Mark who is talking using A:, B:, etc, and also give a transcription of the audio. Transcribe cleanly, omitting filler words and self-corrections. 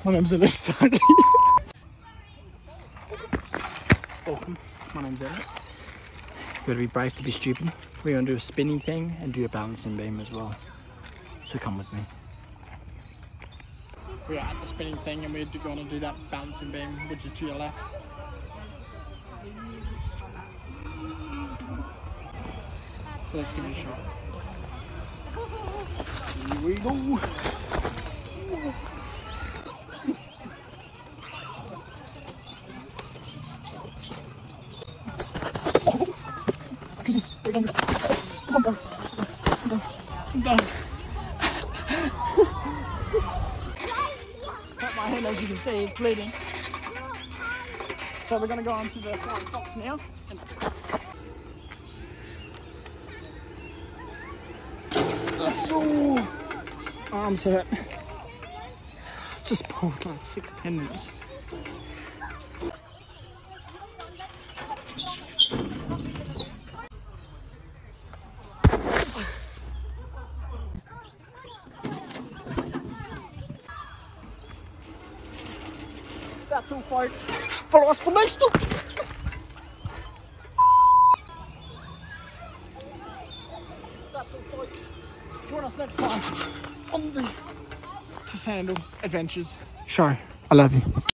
A: My name's Elliot. Welcome, my name's Elliot. You've got to be brave to be stupid. We're going to do a spinning thing and do a balancing beam as well. So come with me. We're at the spinning thing and we're going to do that balancing beam, which is to your left. So let's give it a shot. Here we go. Come on, bro. I'm done. Cut my hand, as you can see, it's bleeding. So we're going to go on to the flying fox now. That's all. Arms hurt. Just pulled like 6 tendons. That's all, folks. Follow us for next time. That's all, folks. Join us next time on the Just Handle Adventures show. I love you.